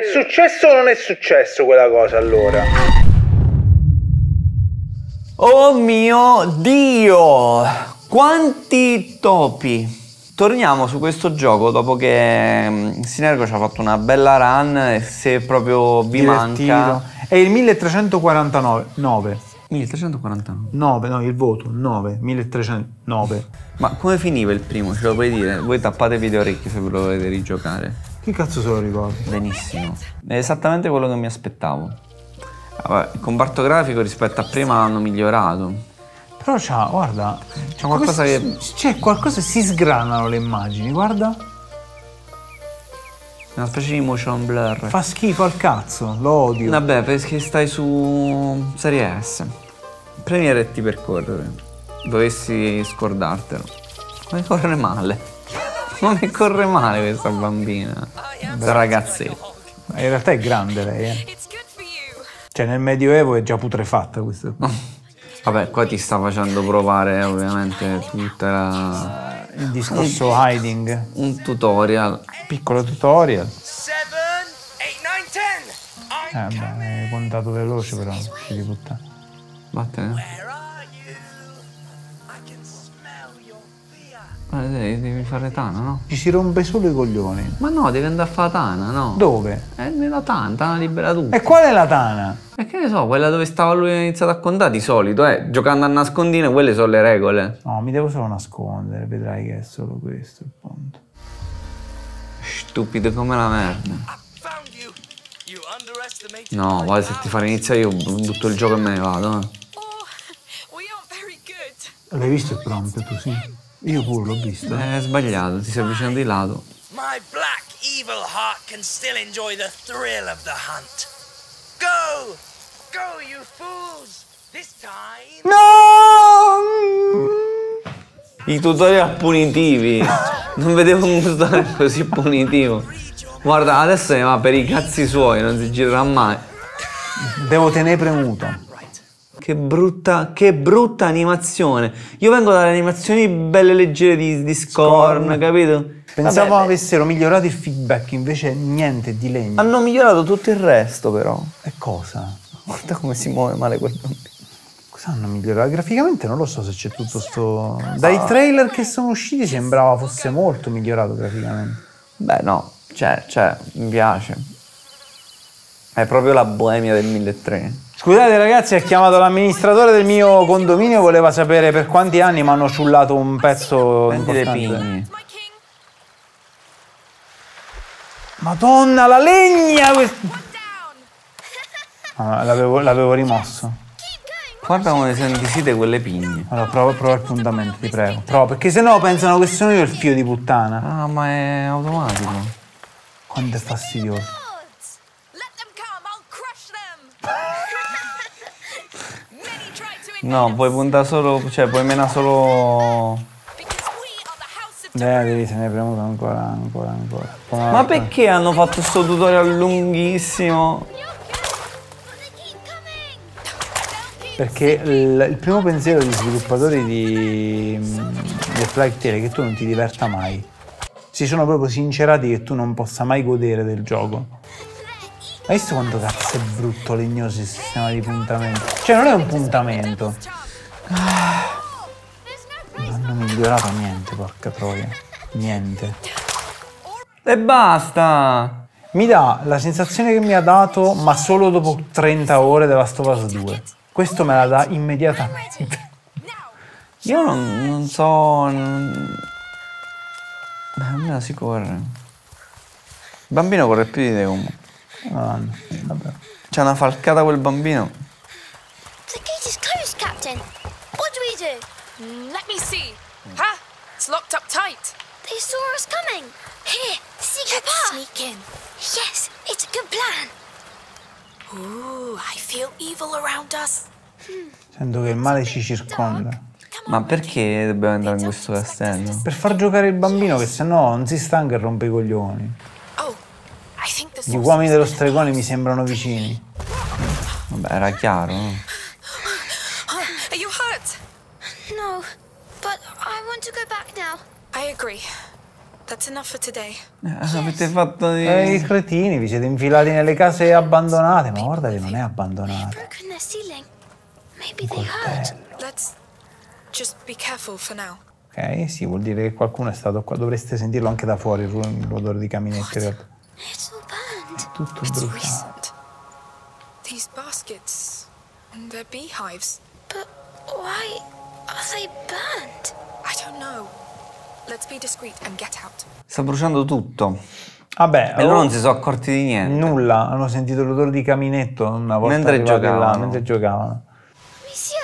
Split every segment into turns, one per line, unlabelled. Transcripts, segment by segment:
è successo o non è successo quella cosa allora?
Oh mio Dio! Quanti topi! Torniamo su questo gioco dopo che Sinergo ci ha fatto una bella run e se proprio vi manca...
È il 1349.
1349.
9, no, il voto, 9, 1309.
Ma come finiva il primo? Ce lo puoi dire? Voi tappatevi le orecchie se ve lo volete rigiocare.
Che cazzo se lo ricordi?
Benissimo. È esattamente quello che mi aspettavo. Vabbè, il comparto grafico rispetto a prima l'hanno migliorato.
Però c'ha, guarda,
C'è qualcosa che...
c'è qualcosa, si sgranano le immagini, guarda.
Una specie di motion blur.
Fa schifo al cazzo, lo odio.
Vabbè, perché stai su Serie S. Premiere e ti percorrere. Dovessi scordartelo. Ma mi corre male. Ma mi corre male questa bambina. Questa raгаzzetta.
In realtà è grande lei, Cioè nel Medioevo è già putrefatta questa.
Vabbè, qua ti sta facendo provare ovviamente tutta
Il discorso hiding.
un tutorial.
Piccolo tutorial.
7, 8, 9, 10.
Beh, è contato veloce però, figlio di puttana.
Vattene.
Where are you? I can smell your fear.
Devi fare Tana, no?
Ci si rompe solo i coglioni.
Ma no, devi andare a fare Tana, no?
Dove?
Nella Tana libera tu.
E qual è la tana?
E che ne so, quella dove stava lui ha iniziato a contare di solito, giocando a nascondino, quelle sono le regole.
No, mi devo solo nascondere, vedrai che è solo questo il punto.
Stupido come la merda.
Found you. You underestimated
No,
my
guarda, se ti fare iniziare io butto il gioco e me ne vado.
Oh, we aren't very good.
L'hai visto il prompt tu, sì? Io pure l'ho visto.
È sbagliato, ti sei avvicinato di lato.
My black evil heart can still enjoy the thrill of the hunt. Go! Go, you fools! This time...
I tutorial punitivi. Non vedevo un tutorial così punitivo. Guarda, adesso ne va per i cazzi suoi, non si girerà mai.
Devo tenere premuto.
Che brutta animazione. Io vengo dalle animazioni belle leggere di Scorn, capito?
Pensavo
Vabbè,
avessero migliorato il feedback, invece niente di legno.
hanno migliorato tutto il resto, però.
E cosa?
Guarda come si muove male quel bambino.
Cosa hanno migliorato? Graficamente non lo so se c'è tutto sto... Dai trailer che sono usciti sembrava fosse molto migliorato graficamente.
Beh, no, cioè, mi piace. È proprio la boemia del 1300.
Scusate ragazzi, ha chiamato l'amministratore del mio condominio, voleva sapere per quanti anni mi hanno ciullato un pezzo
Prendi le
importante.
pigne.
My king.
Madonna, la legna!
One down.
Ah, l'avevo rimosso.
Guarda come si indisite quelle pigne.
Allora, prova il puntamento, ti prego. Prova, perché sennò pensano che sono io il figlio di puttana.
Ah, ma è automatico.
Quanto è fastidioso.
Gods. Let them come. I'll crush them. Many tried to
No,
invade
puoi
us
puntare solo, cioè puoi menare solo...
because we are the house of
Devi tenere premuto ancora.
Ma perché hanno fatto sto tutorial lunghissimo?
Perché il primo pensiero degli sviluppatori di The Plague Tale è che tu non ti diverta mai. Si sono proprio sincerati che tu non possa mai godere del gioco. Hai visto quanto cazzo è brutto, legnoso il sistema di puntamento? Cioè non è un puntamento. Non hanno migliorato niente, porca troia. Niente.
E basta!
Mi dà la sensazione che mi ha dato, ma solo dopo 30 ore della Last of Us 2. Questo me la dà immediatamente.
Io non so... Beh, almeno si corre. Il bambino corre più di te comunque.
Madonna, vabbè.
C'è una falcata quel bambino.
The gate is closed, Captain. What do we do?
Let me see. Huh? It's locked up tight.
They saw us coming. Here, secret path.
Sneak in.
Yes, it's a good plan.
Ooh, I feel evil around us.
Sento che il male ci circonda.
Ma perché dobbiamo entrare in questo castello?
Per far giocare il bambino, che sennò non si stanca e rompe i coglioni.
Oh, I think the
Gli uomini dello stregone mi sembrano vicini.
Vabbè, era chiaro, no?
Are you hurt?
No, but I want to go back now.
I agree. That's enough for today.
Avete fatto di...
I cretini, vi siete infilati nelle case abbandonate, ma guarda che non è abbandonata.
Broken their ceiling. Maybe they heard.
Let's just be careful for now.
Ok, sì, vuol dire che qualcuno è stato qua. Dovreste sentirlo anche da fuori, l'odore di caminetti in realtà.
It's all burned.
Tutto
It's
bruciato.
recent. These baskets and their beehives.
But why are they burned?
I don't know. Let's be discreet and get out.
Sta bruciando tutto.
Vabbè,
E loro non si sono accorti di niente.
nulla, hanno sentito l'odore di caminetto una volta
Mentre
arrivati là,
giocavano.
mentre giocavano.
Monsieur,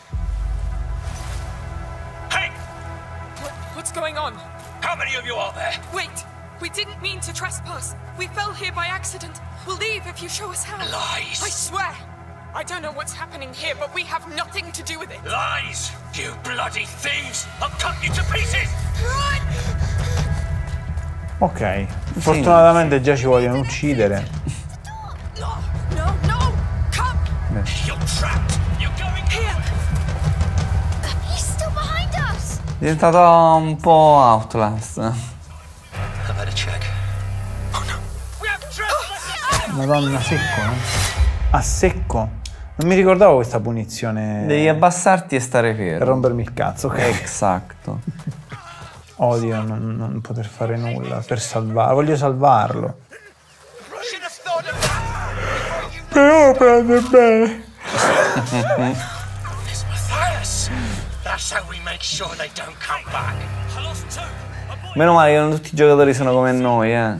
Hey!
What's going on?
How many of you are there?
Wait! We didn't mean to trespass. We fell here by accident. We'll leave if you show us how.
Lies!
I swear! I don't know what's happening here, but we have nothing to do with it.
Lies! You bloody thieves! I'll cut you to pieces!
Ok, fortunatamente già ci vogliono uccidere.
No! No! No! Come!
You're trapped! You're going here!
he's still behind us.
È diventato un po' Outlast.
I better check. We have trespassers!
Madonna, secco, A secco. Non mi ricordavo questa punizione
Devi abbassarti e stare
per
fermo.
rompermi il cazzo, ok?
Esatto.
Odio non poter fare nulla per salvarlo. Voglio salvarlo.
Should have thought of that!
Però prende bene.
It's Matthias! That's how we make sure they don't come back. I lost two! A boy!
Meno male che non tutti i giocatori sono come noi,
No!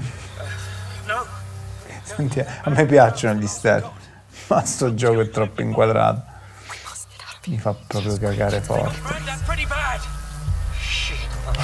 Senti, a me piacciono gli stealth, ma sto gioco è troppo inquadrato. Mi fa proprio cagare forte.
Burned that pretty bad! Shit!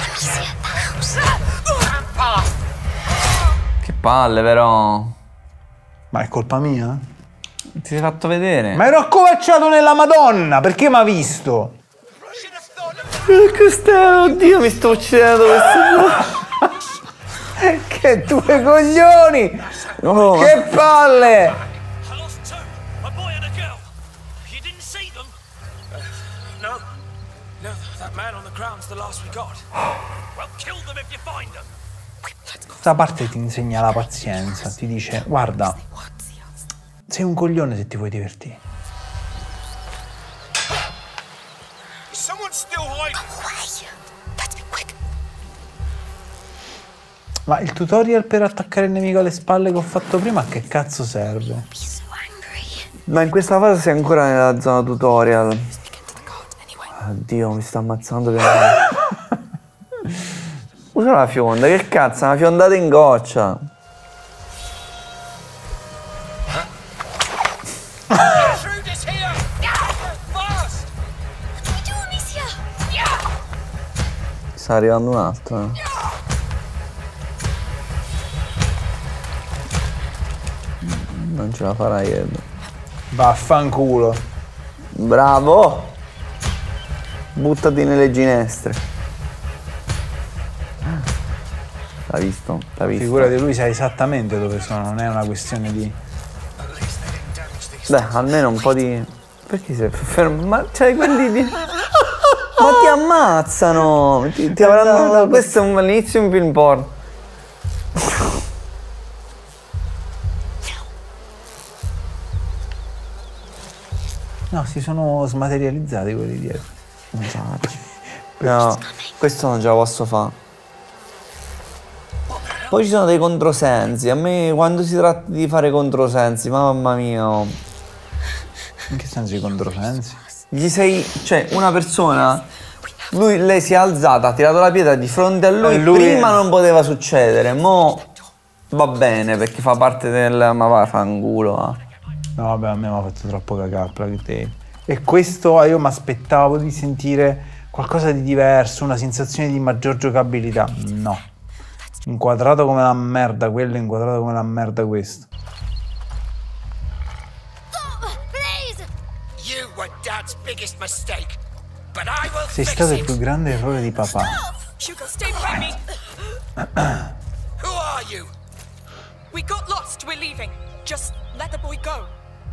Grandpa!
Che palle però.
Ma è colpa mia?
Ti sei fatto vedere.
Ma ero accovacciato nella Madonna, perché mi ha visto?
Should have thought of
Che stai? Oddio, mi sto uccidendo questo.
Che due coglioni!
Oh,
Che palle!
I lost two! A boy and a girl! You didn't see them? No. No, that man on the ground's the last we got. Well, kill them if you find them!
Questa parte ti insegna la pazienza, ti dice, guarda, sei un coglione se ti vuoi divertire.
Is someone still hiding?
Let's be quick.
Ma il tutorial per attaccare il nemico alle spalle che ho fatto prima, a che cazzo serve?
Be so angry.
ma in questa fase sei ancora nella zona tutorial.
Sneak into the cart anyway.
Oddio, mi sta ammazzando per... Usa la fionda, che cazzo, una fiondata in goccia.
Gertrude is here! Fast!
What do we do, Amicia?
Sta arrivando un altro. Non ce la farai, Ed.
Vaffanculo.
Bravo! Buttati nelle ginestre. L'ha visto? L'ha visto?
Figurati, lui sa esattamente dove sono, non è una questione di...
Beh, almeno un po' di... Perché sei fermo? Ma c'hai quelli di... Ma ti ammazzano! Ti avranno... Questo è all'inizio di un film porno.
No, si sono smaterializzati quelli dietro.
Esatto. No, questo non ce la posso fare. Poi ci sono dei controsensi. A me quando si tratta di fare controsensi, mamma mia.
In che senso i controsensi?
Gli sei... Cioè, una persona... Lei si è alzata, ha tirato la pietra di fronte a lui. Prima non poteva succedere. Mo va bene perché fa parte del... Ma va, fanculo.
No, vabbè, a me mi ha fatto troppo cagare, Plague Tale. E questo io mi aspettavo di sentire qualcosa di diverso, una sensazione di maggior giocabilità. No. Inquadrato come la merda quello, inquadrato come la merda questo.
Please!
You were Dad's biggest mistake, but I will
Sei
fix
stato il
it.
più grande errore di papà.
Hugo, stay by me.
Who are you?
We got lost. We're leaving. Just let the boy go.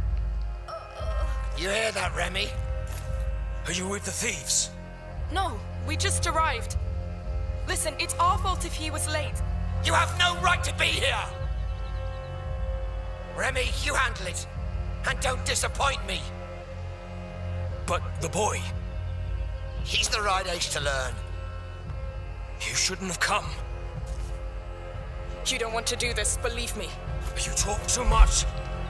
You hear that, Remy? Are you with the thieves?
No, we just arrived. Listen, it's our fault if he was late.
You have no right to be here! Remy, you handle it. And don't disappoint me. But the boy... He's the right age to learn. You shouldn't have come.
You don't want to do this, believe me.
You talk too much.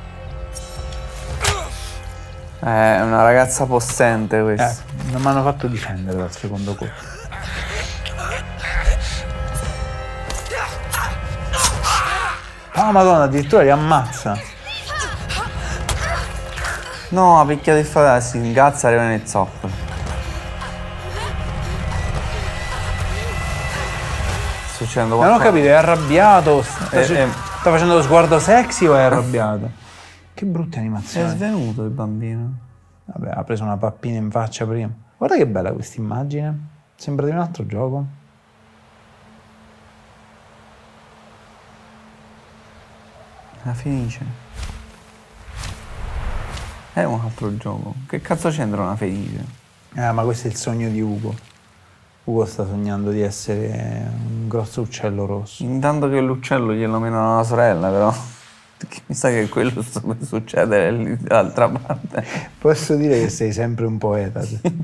È una ragazza possente questa.
Non mi hanno fatto difendere dal secondo colpo. Oh madonna, addirittura li ammazza.
No, picchia di fratello, si ingazza e arriva nei zoccoli. Sta succedendo
Non ho
qualcosa.
capito, è arrabbiato? Sta facendo lo sguardo sexy o è arrabbiato? Che brutte
È
animazioni.
svenuto il bambino.
Vabbè, ha preso una pappina in faccia prima. Guarda che bella questa immagine. Sembra di un altro gioco.
La fenice. È un altro gioco. Che cazzo c'entra una fenice?
Ma questo è il sogno di Ugo. Ugo sta sognando di essere un grosso uccello rosso.
Intanto che l'uccello glielo menano alla sorella, però. Perché mi sa che quello sta per succedere lì dall'altra parte.
Posso dire che sei sempre un poeta.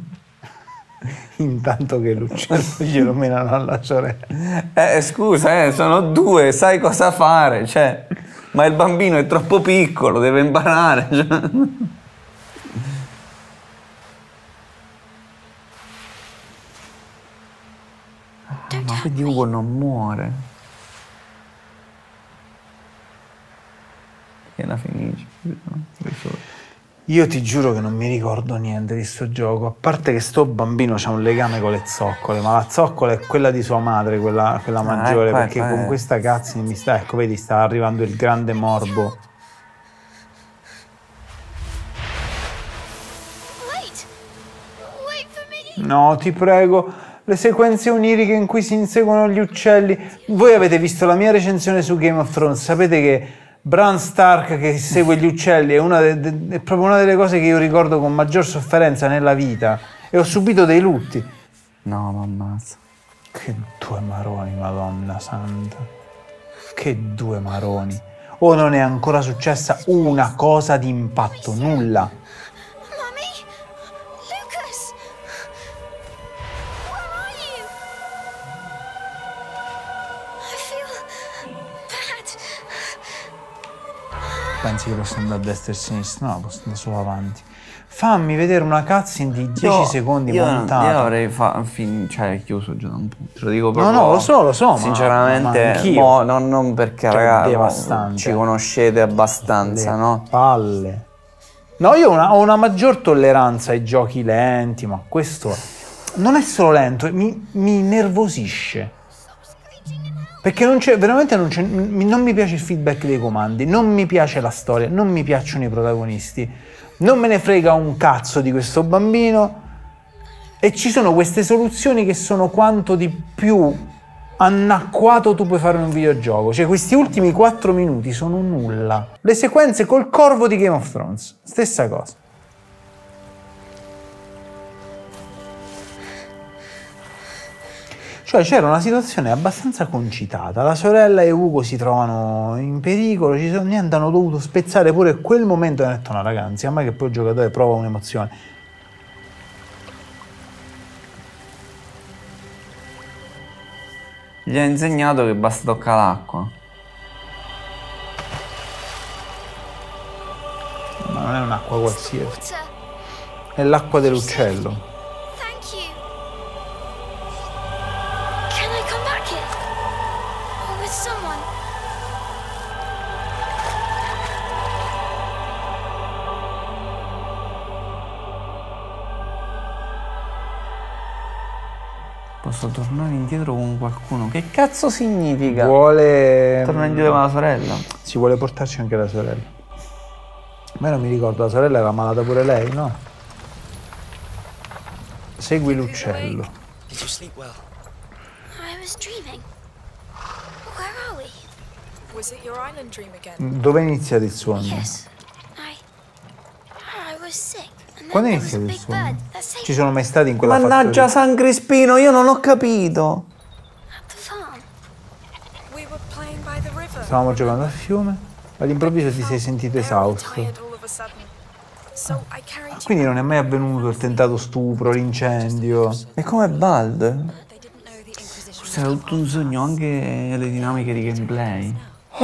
Intanto che l'uccello glielo menano alla sorella.
Scusa, sono due, sai cosa fare, cioè. Ma il bambino è troppo piccolo, deve imparare. Cioè. Ma quindi Ugo non muore. È la fenice.
Io ti giuro che non mi ricordo niente di sto gioco, a parte che sto bambino c'ha un legame con le zoccole, ma la zoccola è quella di sua madre, quella maggiore, perché con questa cazzo mi sta, ecco vedi, sta arrivando il grande morbo.
Wait for me.
No, ti prego, le sequenze oniriche in cui si inseguono gli uccelli. Voi avete visto la mia recensione su Game of Thrones, sapete che Bran Stark che segue gli uccelli è è proprio una delle cose che io ricordo con maggior sofferenza nella vita e ho subito dei lutti.
No, ma ammazza.
Che due maroni, madonna santa. Che due maroni. O non è ancora successa una cosa di impatto, nulla.
Mummy? Lucas? Where are you? I feel bad.
Pensi che posso andare a destra e a sinistra? No, posso andare solo avanti. Fammi vedere una cutscene di 10 secondi montata.
Io avrei chiuso già da un punto. Te lo dico proprio.
No, lo so.
Sinceramente, non perché, ragazzi, ci conoscete abbastanza, no?
Palle. No, io ho una maggior tolleranza ai giochi lenti, ma questo non è solo lento, mi nervosisce. Perché veramente non mi piace il feedback dei comandi, non mi piace la storia, non mi piacciono i protagonisti, non me ne frega un cazzo di questo bambino e ci sono queste soluzioni che sono quanto di più anacquato tu puoi fare in un videogioco. Cioè questi ultimi 4 minuti sono nulla. Le sequenze col corvo di Game of Thrones, stessa cosa. Cioè c'era una situazione abbastanza concitata, la sorella e Ugo si trovano in pericolo, niente, hanno dovuto spezzare pure quel momento e hanno detto no ragazzi, a me che poi il giocatore prova un'emozione.
Gli ha insegnato che basta toccare l'acqua.
Ma non è un'acqua qualsiasi,
Water.
è l'acqua dell'uccello.
Thank you. Can I come back here? Or with someone?
Posso tornare indietro con qualcuno? Che cazzo significa?
Vuole...
Tornare indietro con la sorella?
Si vuole portarci anche la sorella. Ma io non mi ricordo, la sorella era malata pure lei, no? Segui l'uccello.
Did you sleep well?
I was dreaming. Where are we?
Was it your island dream again?
Dove è iniziato il sogno?
Yes. I was sick. And then
Quando è
there was a
iniziato il
big
sogno?
bird that saved
Ci sono mai stati in quella
Mannaggia
fattoria?
San Crispino, io non ho capito.
stavamo giocando al fiume, all'improvviso ti sei sentito esausto. Quindi non è mai avvenuto il tentato stupro, l'incendio.
È come Bald. Forse era tutto un sogno, anche le dinamiche di gameplay.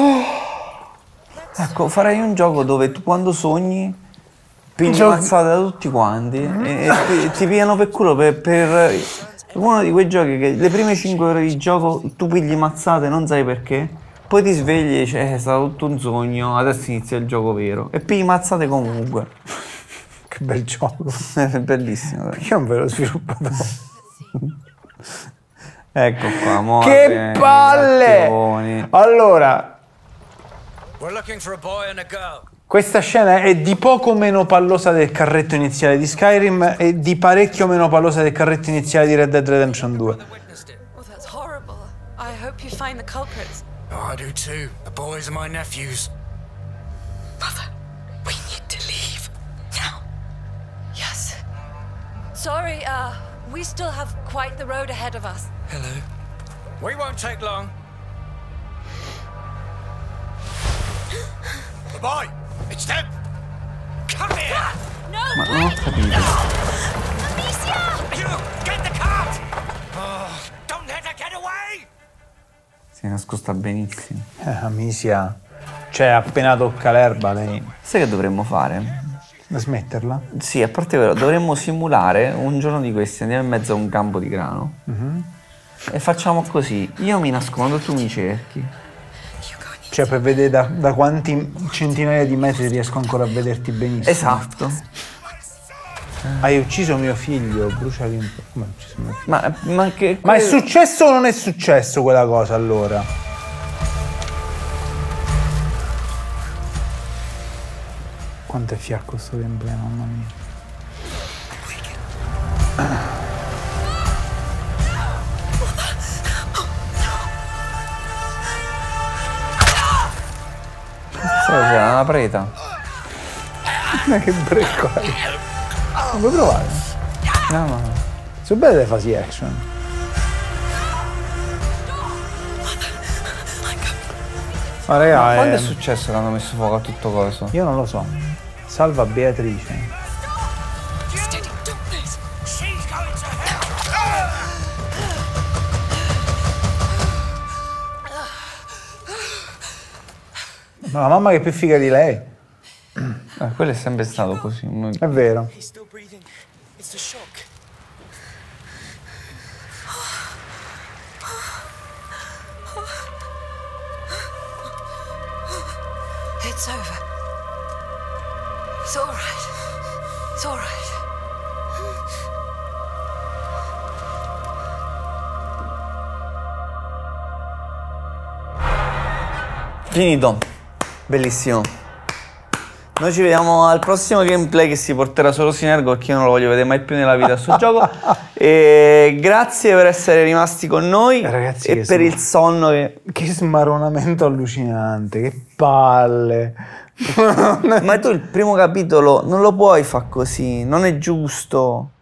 Ecco, farei un gioco dove tu quando sogni pigli mazzate da tutti quanti e ti pigliano per culo per uno di quei giochi che le prime 5 ore di gioco tu pigli mazzate, non sai perché, poi ti svegli e dici è stato tutto un sogno, adesso inizia il gioco vero e pigli mazzate comunque.
Che bel gioco.
È bellissimo.
Perché non ve l'ho sviluppato?
Ecco qua, mo
Che palle! Allora,
We're looking for a boy and a girl.
questa scena è di poco meno pallosa del carretto iniziale di Skyrim e di parecchio meno pallosa del carretto iniziale di Red Dead Redemption 2.
Oh, that's horrible. I hope you find the culprits.
Oh, I do too. The boys are my nephews.
Mother, we need to leave. Now.
Yes.
Sorry, we still have quite the road ahead of us.
Hello. We won't take long. The boy! It's them! Come here!
Ma non ho capito.
You! Get the cart! Oh, don't let her get away!
Si è nascosta benissimo.
Amicia, cioè appena tocca l'erba lei...
Sai che dovremmo fare?
Da smetterla?
Sì, a parte quello, dovremmo simulare un giorno di questi, andiamo in mezzo a un campo di grano e facciamo così, io mi nascondo, tu mi cerchi.
Cioè per vedere da quanti centinaia di metri riesco ancora a vederti benissimo.
Esatto.
Hai ucciso mio figlio, bruciali un po'. Come hai ucciso mio figlio?
Ma
Ma è successo o non è successo quella cosa allora? Quanto è fiacco sto gameplay, mamma mia.
C'era una preta.
Ma che brecco hai? Non puoi provare?
No, no.
Sono belle le fasi action. Ma raga,
Quando è successo che hanno messo fuoco a tutto coso?
io non lo so. Salva Beatrice.
Steady, don't miss! She's going to hell!
Ma la mamma che è più figa di lei.
Quello è sempre stato così.
È vero.
He's still breathing. It's the shock.
It's over. It's all right. It's all right.
Finito. Bellissimo. Noi ci vediamo al prossimo gameplay che si porterà solo Sinergo perché io non lo voglio vedere mai più nella vita sto gioco. E grazie per essere rimasti con noi.
Ragazzi,
e per il sonno
Che smaronamento allucinante, che palle.
Ma tu il primo capitolo non lo puoi fare così, non è giusto.